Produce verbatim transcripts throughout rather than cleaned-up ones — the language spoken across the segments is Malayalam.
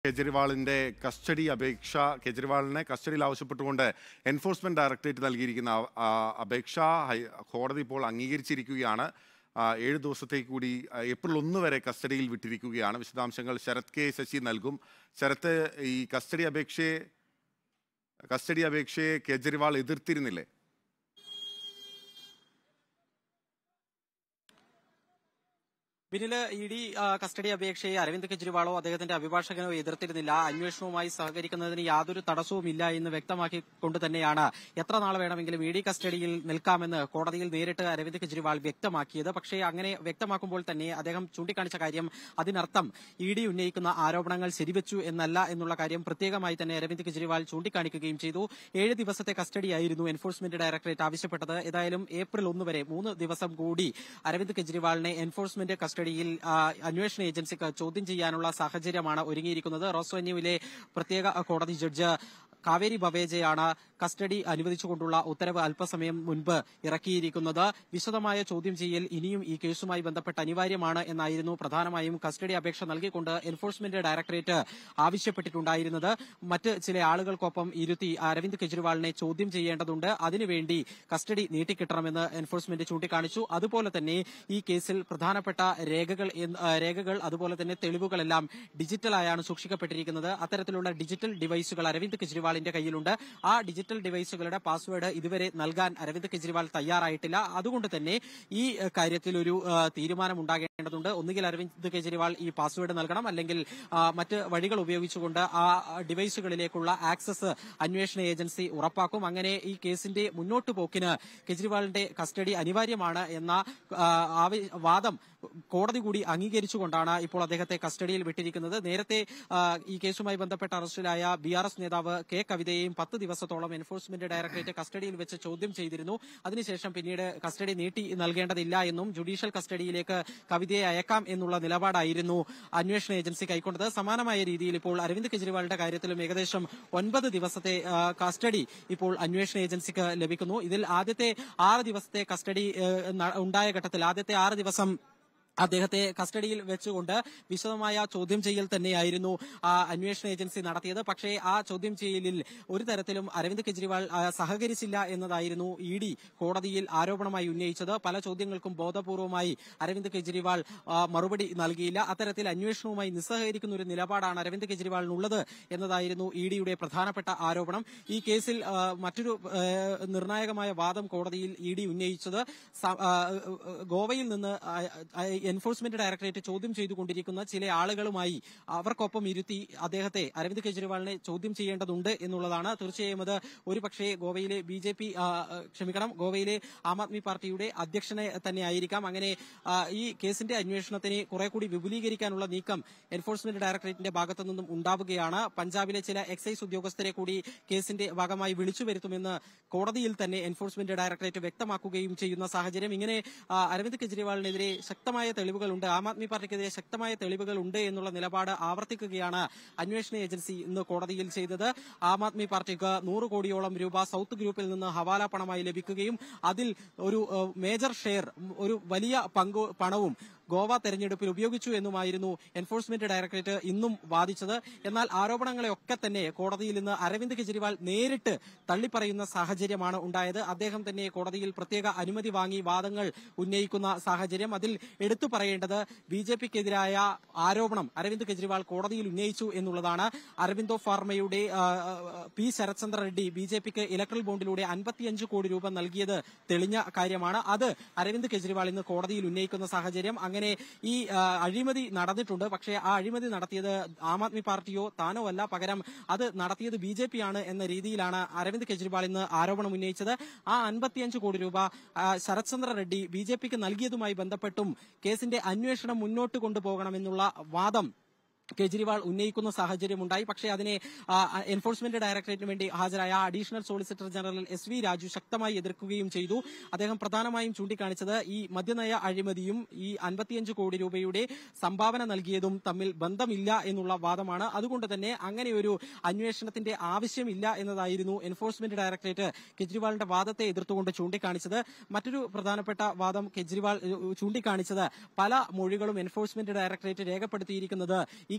കേജ്രിവാളിന്റെ കസ്റ്റഡി അപേക്ഷ കേജ്രിവാളിനെ കസ്റ്റഡിയിൽ ആവശ്യപ്പെട്ടുകൊണ്ട് എൻഫോഴ്സ്മെന്റ് ഡയറക്ടറേറ്റ് നൽകിയിരിക്കുന്ന അപേക്ഷ കോടതി ഇപ്പോൾ അംഗീകരിച്ചിരിക്കുകയാണ്. ഏഴ് ദിവസത്തേക്ക് കൂടി ഏപ്രിൽ ഒന്ന് വരെ കസ്റ്റഡിയിൽ വിട്ടിരിക്കുകയാണ്. വിശദാംശങ്ങൾ ശരത് കെ ശശി നൽകും. ശരത്ത്, ഈ കസ്റ്റഡി അപേക്ഷയെ കസ്റ്റഡി അപേക്ഷയെ കേജ്രിവാൾ എതിർത്തിരുന്നില്ലേ? ബിനില് ഇ ഡി കസ്റ്റഡി അപേക്ഷയെ അരവിന്ദ് കെജ്രിവാളോ അദ്ദേഹത്തിന്റെ അഭിഭാഷകനോ എതിർത്തിരുന്നില്ല. അന്വേഷണവുമായി സഹകരിക്കുന്നതിന് യാതൊരു തടസ്സവുമില്ല എന്ന് വ്യക്തമാക്കിക്കൊണ്ട് തന്നെയാണ് എത്ര നാൾ വേണമെങ്കിലും ഇ ഡി കസ്റ്റഡിയിൽ നിൽക്കാമെന്ന് കോടതിയിൽ നേരിട്ട് അരവിന്ദ് കെജ്രിവാൾ വ്യക്തമാക്കിയത്. പക്ഷേ അങ്ങനെ വ്യക്തമാക്കുമ്പോൾ തന്നെ അദ്ദേഹം ചൂണ്ടിക്കാണിച്ച കാര്യം അതിനർത്ഥം ഇ ഡി ഉന്നയിക്കുന്ന ആരോപണങ്ങൾ ശരിവെച്ചു എന്നല്ല എന്നുള്ള കാര്യം പ്രത്യേകമായി തന്നെ അരവിന്ദ് കെജ്രിവാൾ ചൂണ്ടിക്കാണിക്കുകയും ചെയ്തു. ഏഴ് ദിവസത്തെ കസ്റ്റഡിയായിരുന്നു എൻഫോഴ്സ്മെന്റ് ഡയറക്ടറേറ്റ് ആവശ്യപ്പെട്ടത്. ഏതായാലും ഏപ്രിൽ ഒന്ന് വരെ മൂന്ന് ദിവസം കൂടി അരവിന്ദ് കെജ്രിവാളിനെ എൻഫോഴ്സ്മെന്റ് കസ്റ്റഡി ിൽ അന്വേഷണ ഏജൻസിക്ക് ചോദ്യം ചെയ്യാനുള്ള സാഹചര്യമാണ് ഒരുങ്ങിയിരിക്കുന്നത്. റോസ്വെന്യൂവിലെ പ്രത്യേക കോടതി ജഡ്ജ് കാവേരി ബവേജയാണ് കസ്റ്റഡി അനുവദിച്ചുകൊണ്ടുള്ള ഉത്തരവ് അല്പസമയം മുൻപ് ഇറക്കിയിരിക്കുന്നത്. വിശദമായ ചോദ്യം ചെയ്യൽ ഇനിയും ഈ കേസുമായി ബന്ധപ്പെട്ട് അനിവാര്യമാണ് എന്നായിരുന്നു പ്രധാനമായും കസ്റ്റഡി അപേക്ഷ നൽകിക്കൊണ്ട് എൻഫോഴ്സ്മെന്റ് ഡയറക്ടറേറ്റ് ആവശ്യപ്പെട്ടിട്ടുണ്ടായിരുന്നത്. മറ്റ് ചില ആളുകൾക്കൊപ്പം ഇരുത്തി അരവിന്ദ് കെജ്രിവാളിനെ ചോദ്യം ചെയ്യേണ്ടതുണ്ട്. അതിനുവേണ്ടി കസ്റ്റഡി നീട്ടിക്കിട്ടണമെന്ന് എൻഫോഴ്സ്മെന്റ് ചൂണ്ടിക്കാണിച്ചു. അതുപോലെ തന്നെ ഈ കേസിൽ പ്രധാനപ്പെട്ട രേഖകൾ രേഖകൾ അതുപോലെ തന്നെ തെളിവുകളെല്ലാം ഡിജിറ്റലായാണ് സൂക്ഷിക്കപ്പെട്ടിരിക്കുന്നത്. അത്തരത്തിലുള്ള ഡിജിറ്റൽ ഡിവൈസുകൾ അരവിന്ദ് കെജ്രിവാളിന്റെ കയ്യിലുണ്ട്. ആ ഡിജിറ്റൽ ഡിവൈസുകളുടെ പാസ്വേഡ് ഇതുവരെ നൽകാൻ അരവിന്ദ് കെജ്രിവാൾ തയ്യാറായിട്ടില്ല. അതുകൊണ്ട് തന്നെ ഈ കാര്യത്തിൽ ഒരു തീരുമാനം ഉണ്ടാകേണ്ടതുണ്ട്. ഒന്നുകിൽ അരവിന്ദ് കെജ്രിവാൾ ഈ പാസ്വേഡ് നൽകണം, അല്ലെങ്കിൽ മറ്റ് വഴികൾ ഉപയോഗിച്ചുകൊണ്ട് ആ ഡിവൈസുകളിലേക്കുള്ള ആക്സസ് അന്വേഷണ ഏജൻസി ഉറപ്പാക്കും. അങ്ങനെ ഈ കേസിന്റെ മുന്നോട്ടു പോക്കിന് കെജ്രിവാളിന്റെ കസ്റ്റഡി അനിവാര്യമാണ് എന്ന വാദം കോടതി കൂടി അംഗീകരിച്ചുകൊണ്ടാണ് ഇപ്പോൾ അദ്ദേഹത്തെ കസ്റ്റഡിയിൽ വിട്ടിരിക്കുന്നത്. നേരത്തെ ഈ കേസുമായി ബന്ധപ്പെട്ട് അറസ്റ്റിലായ ബി ആർ എസ് നേതാവ് കെ കവിതയെയും പത്ത് ദിവസത്തോളം എൻഫോഴ്സ്മെന്റ് ഡയറക്ടറേറ്റ് കസ്റ്റഡിയിൽ വെച്ച് ചോദ്യം ചെയ്തിരുന്നു. അതിനുശേഷം പിന്നീട് കസ്റ്റഡി നീട്ടി നൽകേണ്ടതില്ല എന്നും ജുഡീഷ്യൽ കസ്റ്റഡിയിലേക്ക് കവിതയെ അയക്കാം എന്നുള്ള നിലപാടായിരുന്നു അന്വേഷണ ഏജൻസി കൈക്കൊണ്ടത്. സമാനമായ രീതിയിൽ ഇപ്പോൾ അരവിന്ദ് കെജ്രിവാളിന്റെ കാര്യത്തിലും ഏകദേശം ഒൻപത് ദിവസത്തെ കസ്റ്റഡി ഇപ്പോൾ അന്വേഷണ ഏജൻസിക്ക് ലഭിക്കുന്നു. ഇതിൽ ആദ്യത്തെ ആറ് ദിവസത്തെ കസ്റ്റഡി ഉണ്ടായ ഘട്ടത്തിൽ ആദ്യത്തെ ആറ് ദിവസം അദ്ദേഹത്തെ കസ്റ്റഡിയിൽ വെച്ചുകൊണ്ട് വിശദമായ ചോദ്യം ചെയ്യൽ തന്നെയായിരുന്നു അന്വേഷണ ഏജൻസി നടത്തിയത്. പക്ഷേ ആ ചോദ്യം ചെയ്യലിൽ ഒരു തരത്തിലും അരവിന്ദ് കെജ്രിവാൾ സഹകരിച്ചില്ല എന്നതായിരുന്നു ഇ ഡി കോടതിയിൽ ആരോപണമായി ഉന്നയിച്ചത്. പല ചോദ്യങ്ങൾക്കും ബോധപൂർവമായി അരവിന്ദ് കെജ്രിവാൾ മറുപടി നൽകിയില്ല. അത്തരത്തിൽ അന്വേഷണവുമായി നിസ്സഹകരിക്കുന്ന ഒരു നിലപാടാണ് അരവിന്ദ് കെജ്രിവാളിനുള്ളത് എന്നതായിരുന്നു ഇ ഡിയുടെ പ്രധാനപ്പെട്ട ആരോപണം. ഈ കേസിൽ മറ്റൊരു നിർണായകമായ വാദം കോടതിയിൽ ഇ ഡി ഉന്നയിച്ചത് ഗോവയിൽ നിന്ന് എൻഫോഴ്സ്മെന്റ് ഡയറക്ടറേറ്റ് ചോദ്യം ചെയ്തുകൊണ്ടിരിക്കുന്ന ചില ആളുകളുമായി അവർക്കൊപ്പം ഇരുത്തി അദ്ദേഹത്തെ അരവിന്ദ് കെജ്രിവാളിനെ ചോദ്യം ചെയ്യേണ്ടതുണ്ട് എന്നുള്ളതാണ്. തീർച്ചയായും അത് ഒരുപക്ഷെ ഗോവയിലെ ബി ജെ പി ക്ഷമിക്കണം ഗോവയിലെ ആം ആദ്മി പാർട്ടിയുടെ അധ്യക്ഷനെ തന്നെ ആയിരിക്കാം. അങ്ങനെ ഈ കേസിന്റെ അന്വേഷണത്തിനെ കുറെ കൂടി വിപുലീകരിക്കാനുള്ള നീക്കം എൻഫോഴ്സ്മെന്റ് ഡയറക്ടറേറ്റിന്റെ ഭാഗത്തു നിന്നും ഉണ്ടാവുകയാണ്. പഞ്ചാബിലെ ചില എക്സൈസ് ഉദ്യോഗസ്ഥരെ കൂടി കേസിന്റെ ഭാഗമായി വിളിച്ചു വരുത്തുമെന്ന് കോടതിയിൽ തന്നെ എൻഫോഴ്സ്മെന്റ് ഡയറക്ടറേറ്റ് വ്യക്തമാക്കുകയും ചെയ്യുന്ന സാഹചര്യം. ഇങ്ങനെ അരവിന്ദ് കെജ്രിവാളിനെതിരെ ശക്തമായ തെളിവുകളുണ്ട്, ആം ആദ്മി പാർട്ടിക്കെതിരെ ശക്തമായ തെളിവുകൾ ഉണ്ട് എന്നുള്ള നിലപാട് ആവർത്തിക്കുകയാണ് അന്വേഷണ ഏജൻസി ഇന്ന് കോടതിയിൽ ചെയ്തത്. ആം ആദ്മി പാർട്ടിക്ക് നൂറ് കോടിയോളം രൂപ സൌത്ത് ഗ്രൂപ്പിൽ നിന്ന് ഹവാല പണമായി ലഭിക്കുകയും അതിൽ ഒരു മേജർ ഷെയർ ഒരു വലിയ പങ്ക് പണവും ഗോവ തെരഞ്ഞെടുപ്പിൽ ഉപയോഗിച്ചു എന്നുമായിരുന്നു എൻഫോഴ്സ്മെന്റ് ഡയറക്ടറേറ്റ് ഇന്നും വാദിച്ചത്. എന്നാൽ ആരോപണങ്ങളെയൊക്കെ തന്നെ കോടതിയിൽ നിന്ന് അരവിന്ദ് കെജ്രിവാൾ നേരിട്ട് തള്ളിപ്പറയുന്ന സാഹചര്യമാണ് ഉണ്ടായത്. അദ്ദേഹം തന്നെ കോടതിയിൽ പ്രത്യേക അനുമതി വാങ്ങി വാദങ്ങൾ ഉന്നയിക്കുന്ന സാഹചര്യം. അതിൽ എടുത്തു പറയേണ്ടത് ബി ജെ പിക്കെതിരായ ആരോപണം അരവിന്ദ് കെജ്രിവാൾ കോടതിയിൽ ഉന്നയിച്ചു എന്നുള്ളതാണ്. അരവിന്ദോ ഫാർമയുടെ P Sarathchandra Reddy B J പിക്ക് ഇലക്ട്രൽ ബോണ്ടിലൂടെ അൻപത്തിയഞ്ച് കോടി രൂപ നൽകിയത് തെളിഞ്ഞ കാര്യമാണ്. അത് അരവിന്ദ് കെജ്രിവാൾ ഇന്ന് കോടതിയിൽ ഉന്നയിക്കുന്ന സാഹചര്യം. അങ്ങനെ ഈ അഴിമതി നടന്നിട്ടുണ്ട്. പക്ഷേ ആ അഴിമതി നടത്തിയത് ആം ആദ്മി പാർട്ടിയോ താനോ അല്ല, പകരം അത് നടത്തിയത് ബി ജെ പി ആണ് എന്ന രീതിയിലാണ് അരവിന്ദ് കെജ്രിവാൾ ഇന്ന് ആരോപണം ഉന്നയിച്ചത്. ആ അൻപത്തിയഞ്ച് കോടി രൂപ ശരത്ചന്ദ്ര റെഡ്ഡി ബി ജെ പിക്ക് നൽകിയതുമായി ബന്ധപ്പെട്ടും കേസിന്റെ അന്വേഷണം മുന്നോട്ട് കൊണ്ടുപോകണമെന്നുള്ള വാദം കേജ്രിവാൾ ഉന്നയിക്കുന്ന സാഹചര്യമുണ്ടായി. പക്ഷേ അതിനെ എൻഫോഴ്സ്മെന്റ് ഡയറക്ടറേറ്റിന് വേണ്ടി ഹാജരായ additional solicitor general S V Raju ശക്തമായി എതിർക്കുകയും ചെയ്തു. അദ്ദേഹം പ്രധാനമായും ചൂണ്ടിക്കാണിച്ചത് ഈ മദ്യനയ അഴിമതിയും ഈ അൻപത്തിയഞ്ച് കോടി രൂപയുടെ സംഭാവന നൽകിയതും തമ്മിൽ ബന്ധമില്ല എന്നുള്ള വാദമാണ്. അതുകൊണ്ട് തന്നെ അങ്ങനെയൊരു അന്വേഷണത്തിന്റെ ആവശ്യമില്ല എന്നതായിരുന്നു എൻഫോഴ്സ്മെന്റ് ഡയറക്ടറേറ്റ് കെജ്രിവാളിന്റെ വാദത്തെ എതിർത്തുകൊണ്ട് ചൂണ്ടിക്കാണിച്ചത്. മറ്റൊരു പ്രധാനപ്പെട്ട വാദം കെജ്രിവാൾ ചൂണ്ടിക്കാണിച്ചത് പല മൊഴികളും എൻഫോഴ്സ്മെന്റ് ഡയറക്ടറേറ്റ് രേഖപ്പെടുത്തിയിരിക്കുന്നത് ഈ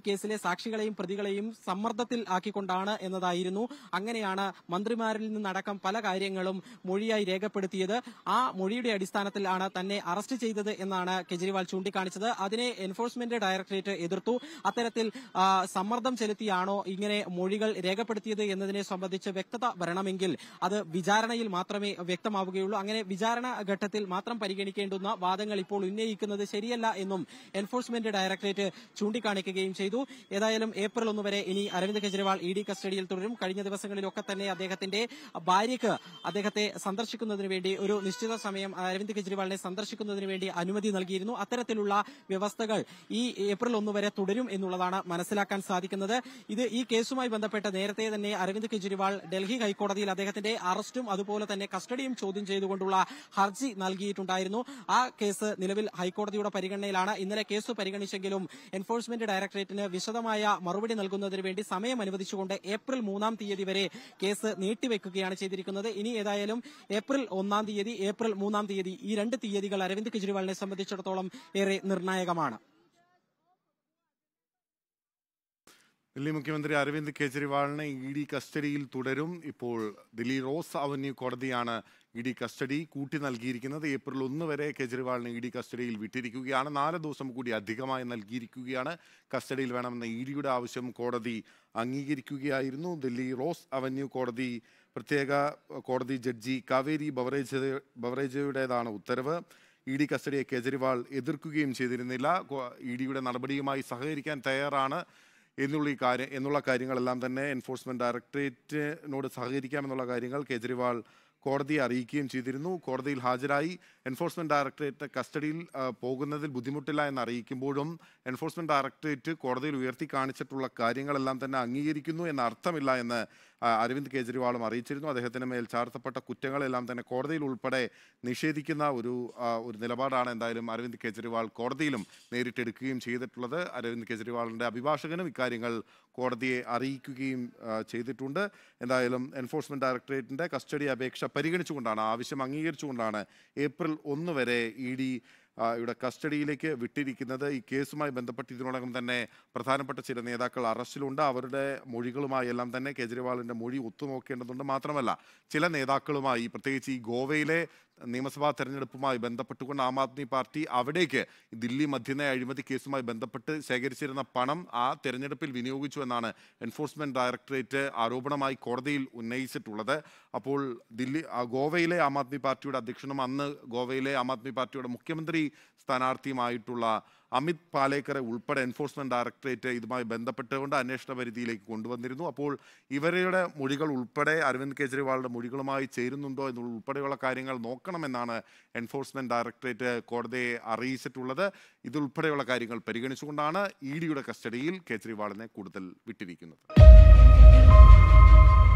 കേസിലെ സാക്ഷികളെയും പ്രതികളെയും സമ്മർദ്ദത്തിൽ ആക്കിക്കൊണ്ടാണ് എന്നതായിരുന്നു. അങ്ങനെയാണ് മന്ത്രിമാരിൽ നിന്നടക്കം പല കാര്യങ്ങളും മൊഴിയായി രേഖപ്പെടുത്തിയത്. ആ മൊഴിയുടെ അടിസ്ഥാനത്തിലാണ് തന്നെ അറസ്റ്റ് ചെയ്തത് എന്നാണ് കെജ്രിവാൾ ചൂണ്ടിക്കാണിച്ചത്. അതിനെ എൻഫോഴ്സ്മെന്റ് ഡയറക്ടറേറ്റ് എതിർത്തു. അത്തരത്തിൽ സമ്മർദ്ദം ചെലുത്തിയാണോ ഇങ്ങനെ മൊഴികൾ രേഖപ്പെടുത്തിയത് എന്നതിനെ സംബന്ധിച്ച് വ്യക്തത വരണമെങ്കിൽ അത് വിചാരണയിൽ മാത്രമേ വ്യക്തമാവുകയുള്ളൂ. അങ്ങനെ വിചാരണ ഘട്ടത്തിൽ മാത്രം പരിഗണിക്കേണ്ടുന്ന വാദങ്ങൾ ഇപ്പോൾ ഉന്നയിക്കുന്നത് ശരിയല്ല എന്നും എൻഫോഴ്സ്മെന്റ് ഡയറക്ടറേറ്റ് ചൂണ്ടിക്കാണിക്കുകയും ചെയ്തു. ഏതായാലും ഏപ്രിൽ ഒന്ന് വരെ ഇനി അരവിന്ദ് കെജ്രിവാൾ ഇ ഡി കസ്റ്റഡിയിൽ തുടരും. കഴിഞ്ഞ ദിവസങ്ങളിലൊക്കെ തന്നെ അദ്ദേഹത്തിന്റെ ഭാര്യയ്ക്ക് അദ്ദേഹത്തെ സന്ദർശിക്കുന്നതിന് വേണ്ടി ഒരു നിശ്ചിത സമയം അരവിന്ദ് കെജ്രിവാളിനെ സന്ദർശിക്കുന്നതിന് വേണ്ടി അനുമതി നൽകിയിരുന്നു. അത്തരത്തിലുള്ള വ്യവസ്ഥകൾ ഈ ഏപ്രിൽ ഒന്ന് വരെ തുടരും എന്നുള്ളതാണ് മനസ്സിലാക്കാൻ സാധിക്കുന്നത്. ഇത് ഈ കേസുമായി ബന്ധപ്പെട്ട് നേരത്തെ തന്നെ അരവിന്ദ് കെജ്രിവാൾ ഡൽഹി ഹൈക്കോടതിയിൽ അദ്ദേഹത്തിന്റെ അറസ്റ്റും അതുപോലെ തന്നെ കസ്റ്റഡിയും ചോദ്യം ചെയ്തുകൊണ്ടുള്ള ഹർജി നൽകിയിട്ടുണ്ടായിരുന്നു. ആ കേസ് നിലവിൽ ഹൈക്കോടതിയുടെ പരിഗണനയിലാണ്. ഇന്നലെ കേസ് പരിഗണിച്ചെങ്കിലും എൻഫോഴ്സ്മെന്റ് ഡയറക്ടറേറ്റിന് വിശദമായ മറുപടി നൽകുന്നതിന് വേണ്ടി സമയം അനുവദിച്ചുകൊണ്ട് ഏപ്രിൽ മൂന്നാം തീയതി വരെ കേസ് നീട്ടിവെക്കുകയാണ് ചെയ്തിരിക്കുന്നത്. ഇനി ഏതായാലും ഏപ്രിൽ ഒന്നാം തീയതി ഏപ്രിൽ മൂന്നാം തീയതി ഈ രണ്ട് തീയതികൾ അരവിന്ദ് കെജ്രിവാളിനെ സംബന്ധിച്ചിടത്തോളം ഏറെ നിർണായകമാണ്. ദില്ലി മുഖ്യമന്ത്രി അരവിന്ദ് കെജ്രിവാളിനെ ഇ ഡി കസ്റ്റഡിയിൽ തുടരും. ഇപ്പോൾ ദില്ലി റോസ് അവന്യൂ കോടതിയാണ് ഇ ഡി കസ്റ്റഡി കൂട്ടി നൽകിയിരിക്കുന്നത്. ഏപ്രിൽ ഒന്ന് വരെ കെജ്രിവാളിനെ ഇ ഡി കസ്റ്റഡിയിൽ വിട്ടിരിക്കുകയാണ്. നാല് ദിവസം കൂടി അധികമായി നൽകിയിരിക്കുകയാണ്. കസ്റ്റഡിയിൽ വേണമെന്ന ഇ ഡിയുടെ ആവശ്യം കോടതി അംഗീകരിക്കുകയായിരുന്നു. ദില്ലി റോസ് അവന്യൂ കോടതി പ്രത്യേക കോടതി ജഡ്ജി കാവേരി ബവറേജ് ബവറേജയുടേതാണ് ഉത്തരവ്. ഇ ഡി കസ്റ്റഡിയെ കെജ്രിവാൾ എതിർക്കുകയും ചെയ്തിരുന്നില്ല. ഇ ഡിയുടെ നടപടിയുമായി സഹകരിക്കാൻ തയ്യാറാണ് എന്നുള്ള ഈ കാര്യം എന്നുള്ള കാര്യങ്ങളെല്ലാം തന്നെ എൻഫോഴ്സ്മെന്റ് ഡയറക്ടറേറ്റിനോട് സഹകരിക്കാമെന്നുള്ള കാര്യങ്ങൾ കെജ്രിവാൾ കോടതിയെ അറിയിക്കുകയും ചെയ്തിരുന്നു. കോടതിയിൽ ഹാജരായി എൻഫോഴ്സ്മെന്റ് ഡയറക്ടറേറ്റ് കസ്റ്റഡിയിൽ പോകുന്നതിൽ ബുദ്ധിമുട്ടില്ല എന്ന് അറിയിക്കുമ്പോഴും എൻഫോഴ്സ്മെന്റ് ഡയറക്ടറേറ്റ് കോടതിയിൽ ഉയർത്തി കാണിച്ചിട്ടുള്ള കാര്യങ്ങളെല്ലാം തന്നെ അംഗീകരിക്കുന്നു എന്ന അർത്ഥമില്ല എന്ന് അരവിന്ദ് കെജ്രിവാളും അറിയിച്ചിരുന്നു. അദ്ദേഹത്തിന് മേൽ ചാർത്തപ്പെട്ട കുറ്റങ്ങളെല്ലാം തന്നെ കോടതിയിൽ ഉൾപ്പെടെ നിഷേധിക്കുന്ന ഒരു ഒരു നിലപാടാണ് എന്തായാലും അരവിന്ദ് കെജ്രിവാൾ കോടതിയിലും നേരിട്ടെടുക്കുകയും ചെയ്തിട്ടുള്ളത്. അരവിന്ദ് കെജ്രിവാളിൻ്റെ അഭിഭാഷകനും ഇക്കാര്യങ്ങൾ കോടതിയെ അറിയിക്കുകയും ചെയ്തിട്ടുണ്ട്. എന്തായാലും എൻഫോഴ്സ്മെന്റ് ഡയറക്ടറേറ്റിൻ്റെ കസ്റ്റഡി അപേക്ഷ പരിഗണിച്ചുകൊണ്ടാണ്, ആവശ്യം അംഗീകരിച്ചുകൊണ്ടാണ് ഏപ്രിൽ ഒന്ന് വരെ ഇ ഡി ഇവിടെ കസ്റ്റഡിയിലേക്ക് വിട്ടിരിക്കുന്നത്. ഈ കേസുമായി ബന്ധപ്പെട്ട് ഇതിനോടകം തന്നെ പ്രധാനപ്പെട്ട ചില നേതാക്കൾ അറസ്റ്റിലുണ്ട്. അവരുടെ മൊഴികളുമായി എല്ലാം തന്നെ കെജ്രിവാളിൻ്റെ മൊഴി ഒത്തുനോക്കേണ്ടതുണ്ട്. മാത്രമല്ല ചില നേതാക്കളുമായി, പ്രത്യേകിച്ച് ഈ ഗോവയിലെ നിയമസഭാ തെരഞ്ഞെടുപ്പുമായി ബന്ധപ്പെട്ടുകൊണ്ട് ആം ആദ്മി പാർട്ടി അവിടേക്ക് ദില്ലി മദ്യനയ അഴിമതി കേസുമായി ബന്ധപ്പെട്ട് ശേഖരിച്ചിരുന്ന പണം ആ തെരഞ്ഞെടുപ്പിൽ വിനിയോഗിച്ചു എന്നാണ് എൻഫോഴ്സ്മെന്റ് ഡയറക്ടറേറ്റ് ആരോപണമായി കോടതിയിൽ ഉന്നയിച്ചിട്ടുള്ളത്. അപ്പോൾ ദില്ലി ഗോവയിലെ ആം ആദ്മി പാർട്ടിയുടെ അധ്യക്ഷനും അന്ന് ഗോവയിലെ ആം ആദ്മി പാർട്ടിയുടെ മുഖ്യമന്ത്രി സ്ഥാനാർത്ഥിയുമായിട്ടുള്ള അമിത് പാലേക്കറെ ഉൾപ്പെടെ എൻഫോഴ്സ്മെന്റ് ഡയറക്ടറേറ്റ് ഇതുമായി ബന്ധപ്പെട്ടുകൊണ്ട് അന്വേഷണ പരിധിയിലേക്ക് കൊണ്ടുവന്നിരുന്നു. അപ്പോൾ ഇവരുടെ മൊഴികൾ ഉൾപ്പെടെ അരവിന്ദ് കെജ്രിവാളിന്റെ മൊഴികളുമായി ചേരുന്നുണ്ടോ എന്നുള്ള ഉൾപ്പെടെയുള്ള കാര്യങ്ങൾ നോക്കണമെന്നാണ് എൻഫോഴ്സ്മെന്റ് ഡയറക്ടറേറ്റ് കോടതിയെ അറിയിച്ചിട്ടുള്ളത്. ഇതുൾപ്പെടെയുള്ള കാര്യങ്ങൾ പരിഗണിച്ചുകൊണ്ടാണ് ഇ ഡിയുടെ കസ്റ്റഡിയിൽ കെജ്രിവാളിനെ കൂടുതൽ വിട്ടിരിക്കുന്നത്.